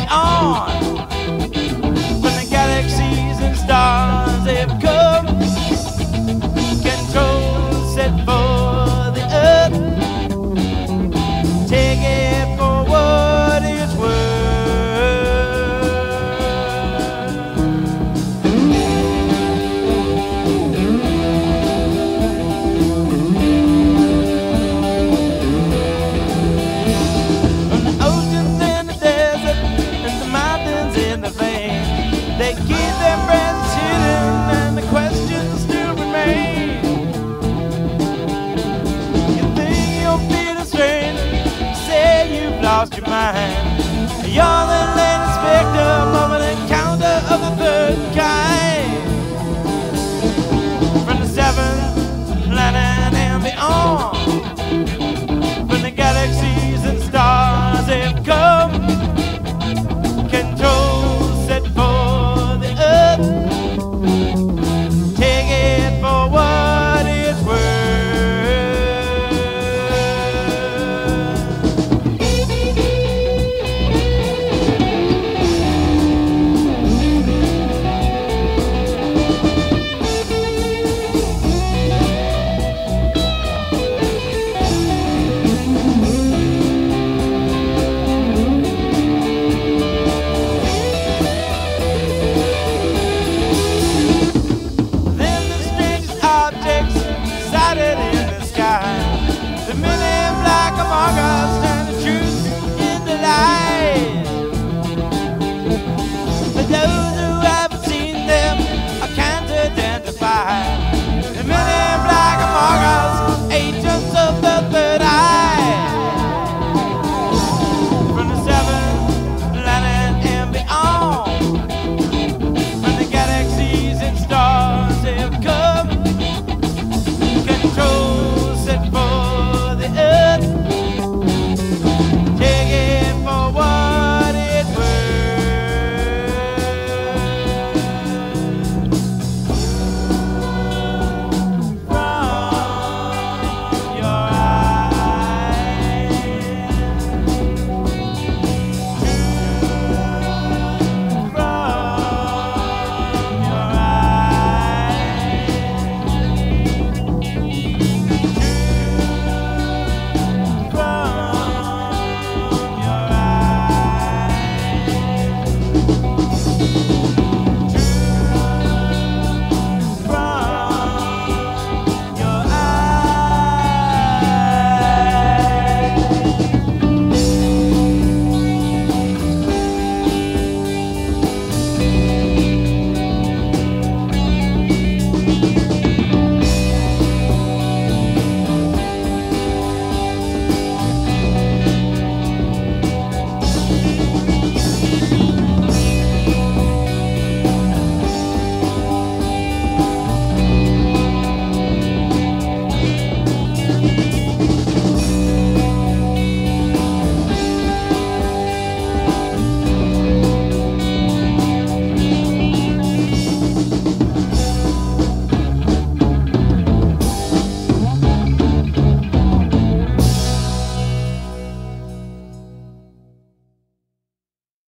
on. When the galaxies and stars have come, control set for the earth. Take it for what it's worth. From the oceans and the desert and the mountains in the vein, they keep their breaths hidden and the questions still remain. You think you're feeling strange, say you've lost your mind. You're the